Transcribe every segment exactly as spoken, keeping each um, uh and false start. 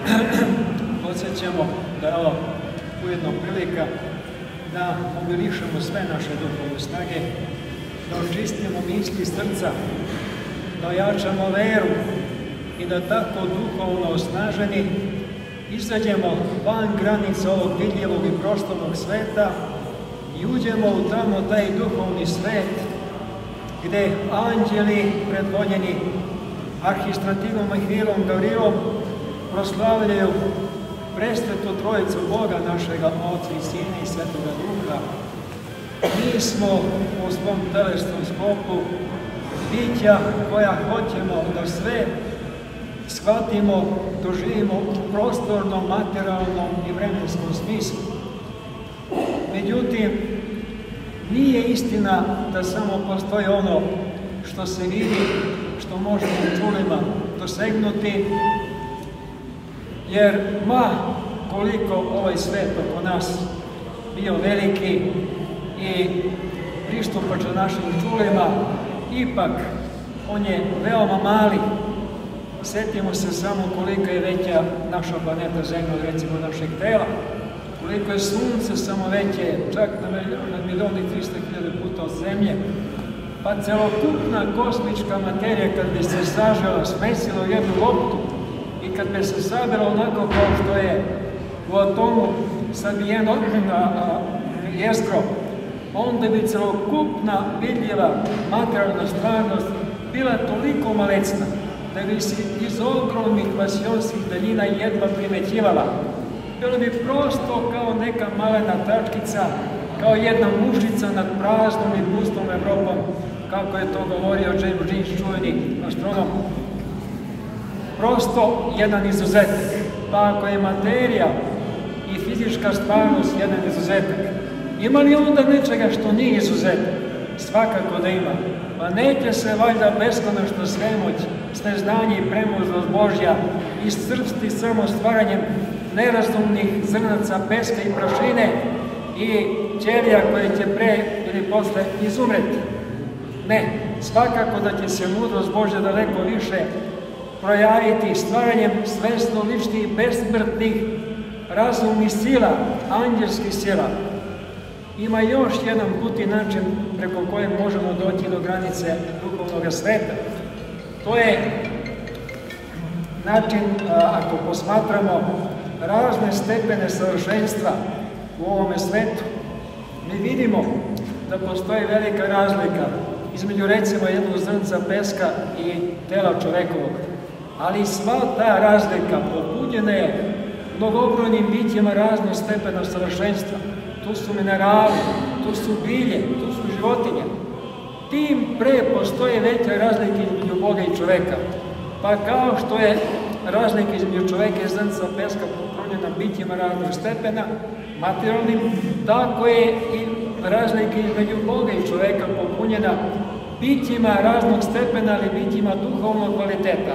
podsjećamo da je ovo ujedno prilika da mobilišemo sve naše duhovne snage, da očistimo misli srca, da ojačamo veru i da tako duhovno osnaženi izađemo van granica ovog vidljivog i prostornog sveta i uđemo u tamo taj duhovni svet gde anđeli predvođeni arhistrativom Mihajlom Gavrilom proslavljaju presvetu trojicu Boga našega Oca i Sina i Svetoga Duha. Mi smo u svom telesnom sklopu bića koja hoćemo da sve shvatimo, doživimo u prostornom, materijalnom i vremenskom smislu. Međutim, nije istina da samo postoji ono što se vidi, što možemo čulima dosegnuti, jer ma koliko ovaj svet oko nas bio veliki i pristupačan našim čulima, ipak on je veoma mali. Sjetimo se samo koliko je veća naša planeta Zemlja od recimo našeg tela, koliko je sunce samo veće, čak na milion i trista hiljada puta od Zemlje, pa celokupna kosmička materija kad bi se sažela, smesila u jednu loptu i kad bi se sabila onako kao što je u atomu sabijeno jezgro, onda bi celokupna vidljiva materijalna stvarnost bila toliko malecna da bi se iz ogromnih vasionskih daljina jedva primećivala. Bilo bi prosto kao neka malena tačkica, kao jedna mušica nad praznom i pustom Evropom, kako je to govorio James Jeans, čuveni astronom. Prosto jedan izuzetak. Pa ako je materija i fizička stvarnost jedan izuzetak, ima li onda nečega što nije izuzetak? Svakako da ima. Pa neće se valjda beskonačna svemoć, sveznanje i premudrost Božja iscrpsti samo stvaranjem nerazumnih zrnaca peska i prašine i ćelija koje će pre ili posle izumreti. Ne, svakako da će se mudrost Božja daleko više projaviti stvaranjem svesno ličnih, besmrtnih, razumnih sila, anđelskih sila. Ima još jedan put i način preko koje možemo doći do granice duhovnog sveta. To je način, ako posmatramo razne stepene savršenstva u ovome svetu, mi vidimo da postoji velika razlika između recimo jednog zrnca peska i tela čovekovog. Ali sva ta razlika pobuđena je mnogobrojnim bićima raznog stepena savršenstva. Tu su minerali, tu su bilje, tu su životinje. Tim pre postoje veća razlika između Boga i čoveka. Pa kao što je razlika između čoveka i zrnca peska popunjena bićima raznog stepena, materijalnim, tako je i razlika između Boga i čoveka popunjena bićima raznog stepena, ali bićima duhovnog kvaliteta.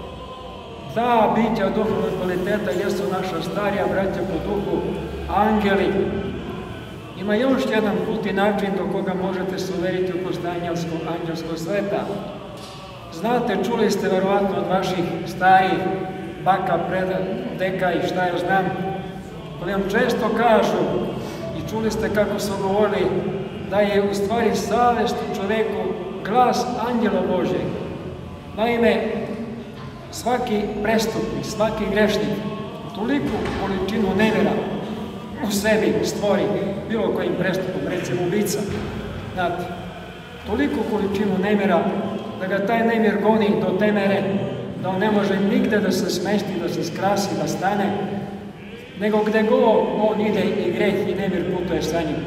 Ta bića duhovnog kvaliteta jesu naša starija braća po duhu, angeli. Ima još jedan put i način do koga možete se uveriti u postojanje anđelskog sveta. Znate, čuli ste verovatno od vaših starijih, baka, preda, deka i šta ja znam, koji vam često kažu i čuli ste kako su govorili da je u stvari savest u čoveku glas anđela Božjeg. Naime, svaki prestupnik, svaki grešnik toliku količinu nevera u sebi stvori bilo kojim prestupom, recimo ubica, znate, toliku količinu nemira da ga taj nemir goni do te mere da on ne može nigde da se smesti, da se skrasi, da stane, nego gde go on ide i greh i nemir putuje sa njim.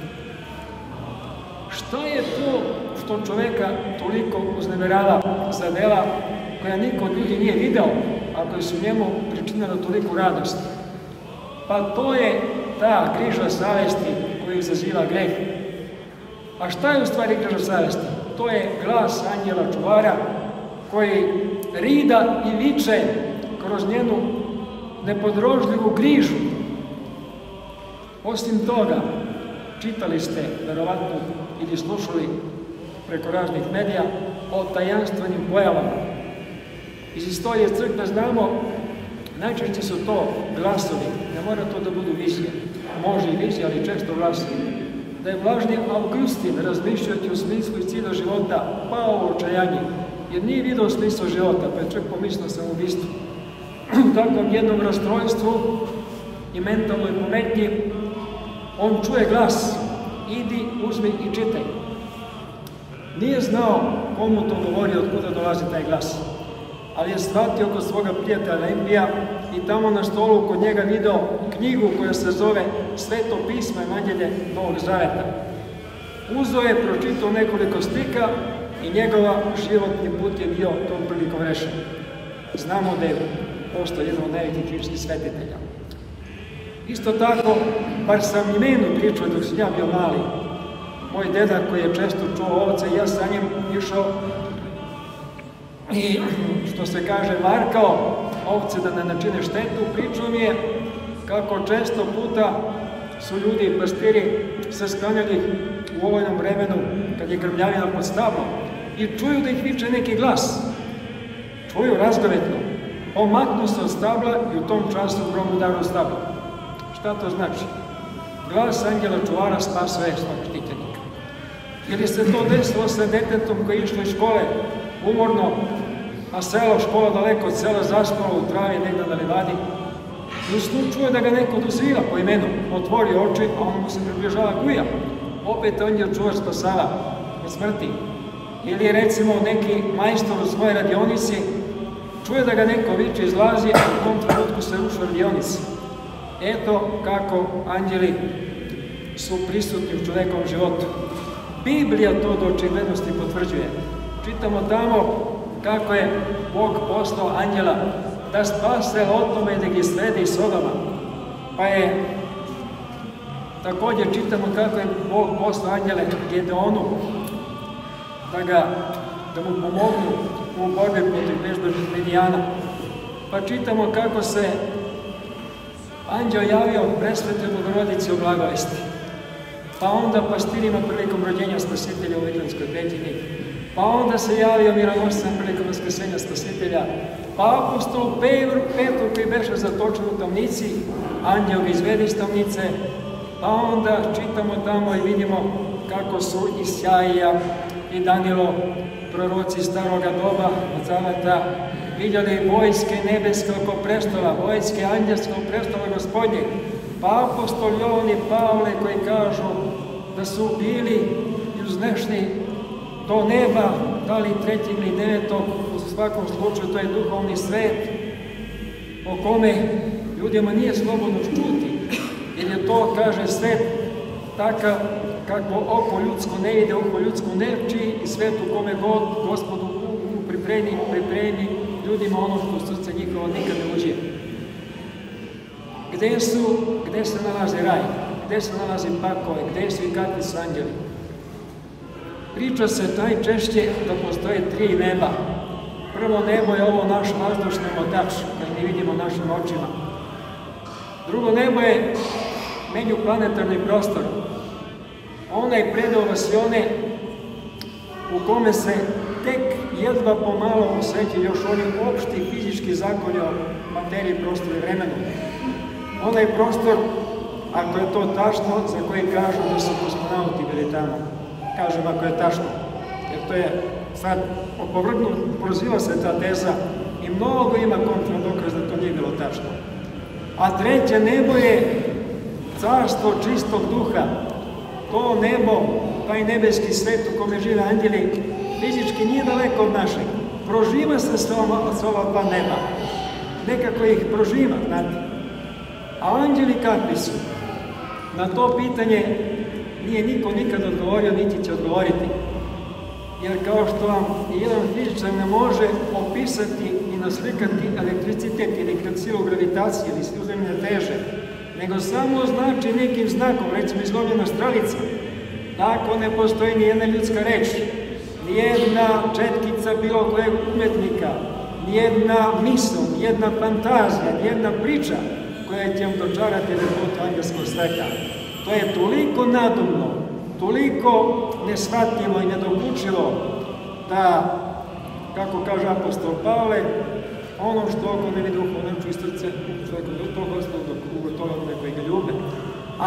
Šta je to što čoveka toliko uznemirava za dela koja niko od ljudi nije video, a koji su njemu pričinili toliku radost? Pa to je ta griža savesti koju izaziva greh. A šta je u stvari griža savesti? To je glas anđela čuvara koji rida i viče kroz njenu nepodrožljivu grižu. Osim toga, čitali ste, verovatno, ili slušali preko raznih medija o tajanstvenim pojavama. Iz istorije crkve znamo Najčešće su to glasovi, ne mora to da budu vizije. Može i vizije, ali često glasovi. Da je blaženi Augustin, razmišljajući u smislu i cilju života, pao u očajanje, jer nije vidio smisla života, pa je čak pomislio samoubistvu. U takvom jednom rastrojstvu i mentalnoj pometnji, on čuje glas, idi, uzmi i čitaj. Nije znao komu to govori, od kuda dolazi taj glas, ali je shvatio kod svoga prijatelja Empija i tamo na stolu kod njega video knjigu koja se zove Sveto pismo Evanđelje Novog Zaveta. Uzeo je, pročitao nekoliko stika i njegova životni put je bio tom prilikom rešen. Znamo da je postao jedan od najvećih rimskih svetitelja. Isto tako, bar sam i menu pričao dok sam ja bio mali. Moj deda koji je često čuo ovce, ja sa njim išao i, što se kaže, varkao ovce da ne načine štetu. Pričao mi je kako često puta su ljudi i pastiri se sklanjali u ovojnom vremenu kad je grmljavina pod stablom i čuju da ih viče neki glas. Čuju razgovetno. Omaknu se od stabla i u tom času grom udaru stabla. Šta to znači? Glas anđela čuvara spasao je svog štitenika. Jer je se to desilo sa detetom koji je išlo iz škole umorno, a selo, škola daleko od sela, zaspalo u travi negdje na livadi. I u snu čuje da ga neko dozira po imenu, otvori oči, a on mu se približava guja. Opet anđel čuvar spasava od smrti. Ili recimo neki majstor u svojoj radionici čuje da ga neko viče, izlazi, a u tom trenutku se ruši radionica. Eto kako anđeli su prisutni u čovekovom životu. Biblija to do očiglednosti potvrđuje. Čitamo tamo kako je Bog poslao anđela da spase Lotoma i da ga svede iz Sodoma. Pa je također čitamo kako je Bog poslao anđele Gedeonu da, ga, da mu pomognu u borbi protiv bezbožnih Midijana. Pa čitamo kako se anđeo javio presvetoj Bogorodici u blagovesti. Pa onda pastirima prilikom rođenja Spasitelja u Vitlenskoj pećini. Pa onda se javio mironoscem prilikom vaskrsenja Spasitelja. Pa apostolu Petru koji beše zatočen u tamnici, anđeo ga izvede iz tamnice. Pa onda čitamo tamo i vidimo kako su Isaija i Danilo, proroci staroga doba od Zaveta, vidjeli vojske nebeske oko prestola, vojske anđelske oko prestola Gospodnjeg. Pa apostol Jovan i Pavle koji kažu da su bili i uznešni do neba, da li trećeg ili devetog, u svakom slučaju to je duhovni svet o kome ljudima nije slobodno čuti, jer je to, kaže, svet takav kako oko ljudsko ne ide, oko ljudsko ne čiji i svet u kome God, Gospodu pripremi, pripremi ljudima ono što srce njihovo nikad ne uđe. Gde su, gde se nalazi raj, gde se nalazi pakove, gde su i kakvi su anđeli? Priča se najčešće da postoje tri neba. Prvo nebo je ovo naš vazdušni motač, koji mi vidimo našim očima. Drugo nebo je međuplanetarni prostor. Onaj predeo vasione u kome se tek jedva pomalo osjećaju još oni opšti fizički zakoni o materiji, prostoru i vremenu. Onaj prostor, ako je to tačno, za koji kažu da su kozmonauti bili tamo. Kažem ako je tačno, jer to je sad opovrgnuo, proziva se ta teza i mnogo ima kontra dokaz da to nije bilo tačno. A treće nebo je carstvo čistog duha. To nebo, taj nebeski svet u kome žive anđeli, fizički nije daleko od našeg. Proživa se s ova dva neba. Nekako ih proživa, znate. A anđeli kakvi su? Na to pitanje nije niko nikad odgovorio, niti će odgovoriti. Jer kao što vam jedan fizičar ne može opisati i naslikati elektricitet ili silu gravitacije ili silu zemljene teže, nego samo znači nekim znakom, recimo izlomljena strelica. Tako ne postoji nijedna ljudska reč, nijedna četkica bilo kojeg umetnika, nijedna misl, nijedna fantazija, nijedna priča koja će vam dočarati lepotu angelskog sveta. To je toliko nadumno, toliko neshvatljivo i nedokučivo da, kako kaže apostol Pavle, ono što oko ne vidi uho, ne čuje srce,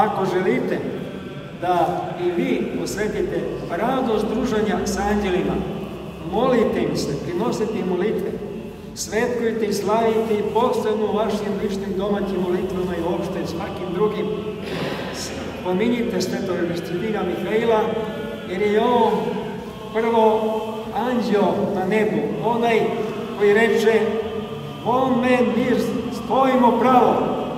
ako želite da i vi osjetite radost druženja s anđelima, molite im se, prinosite im molitve, svetkujte i slavite i posebno u vašim ličnim domaćim molitvama i uopšte svakim drugim. Pominjite svetog Augustina Mihaila, jer je on prvo anđeo na nebu, onaj koji reče: on men, mi stojimo pravo,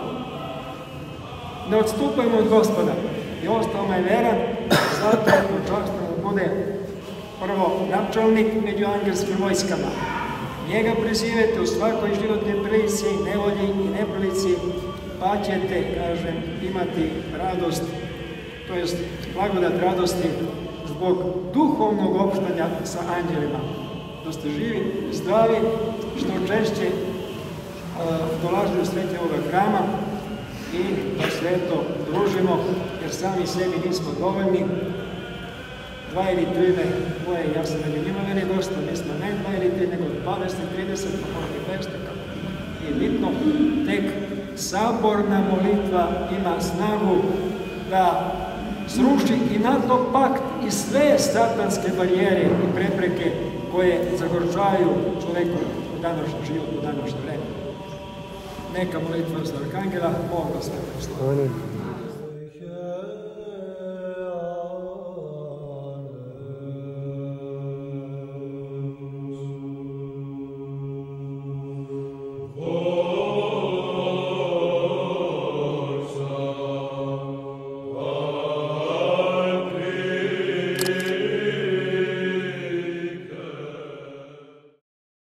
ne odstupajmo od Gospoda. I ostao me veran, zato je počasno da bude prvo načelnik među angelskim vojskama. Njega prizivete u svakoj životnoj prilici, nevolji i neprilici, pa ćete, kažem, imati radost, to jest blagodat radosti zbog duhovnog opštanja sa anđelima. Da ste živi, zdravi, što češće dolazili u svetje ovoga hrama i da se eto družimo, jer sami sebi nismo dovoljni. Dva ili tri ne, moje, ja sam među njima meni dosta, mislim, ne dva ili tri, nego dvadeset, trideset, pa možda i petsto, nije bitno. Tek saborna molitva ima snagu da sruši i NATO pakt i sve satanske barijere i prepreke koje zagorčaju čoveku u današnji život, u današnje vreme. Neka molitva za Arkangela, Bog da sve.